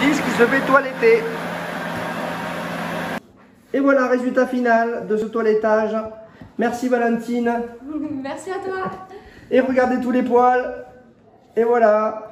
disent qu'il se fait toiletter. Et voilà, résultat final de ce toilettage. Merci Valentine. Merci à toi. Et regardez tous les poils. Et voilà.